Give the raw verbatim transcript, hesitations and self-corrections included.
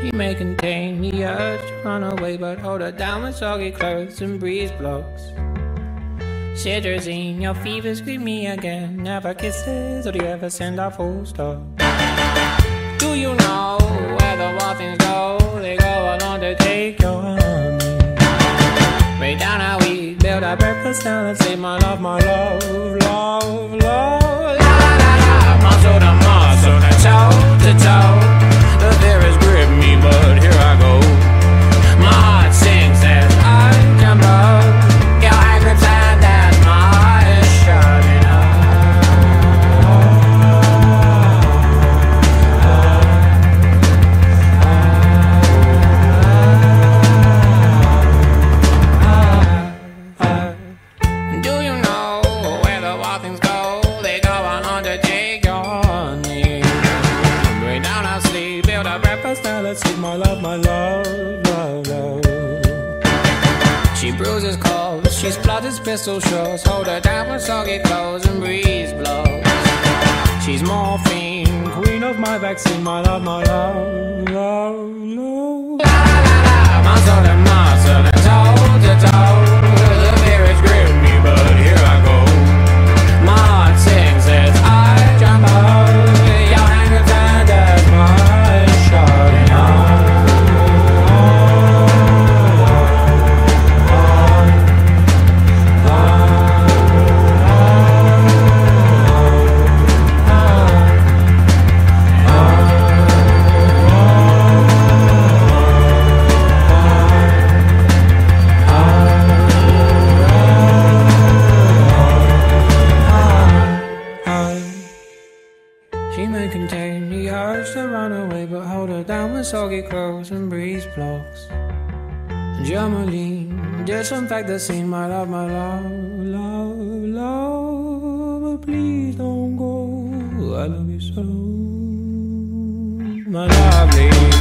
She may contain the urge to run away, but hold her down with soggy clothes and breeze blocks. Cetirizine, your fever scream me again. Never kisses, or do you ever send a full stop? Do you know where the wild things go? They go along to take your honey. Way down how we build our breakfast down and say my love, my love, love, love. La la la la, muscle to muscle, to toe to toe. The fear has gripped me, but here I go. My heart sings as I jump up. Your hand grips hand as my eyes shutting up. Do you know where the wild things go? They go on to take your honey. Bring down our sleep, build a breakfast, now let's eat my love, my love, love, love. She bruises calls, she splutters pistol shots. Hold her down with soggy clothes and breeze blows. She's morphine, queen of my vaccine, my love, my love, love, love. La la la la, muscle to muscle and toe to toe. The fear has gripped me, but here I go. My heart sings as I jump up. Your hand grips hand as my eyes shutting up. She may contain the urge to run away, but hold her down with soggy clothes and breeze blocks. Germaline, disinfect the scene, my love, my love, love, love. But please don't go, I love you so, my lovely.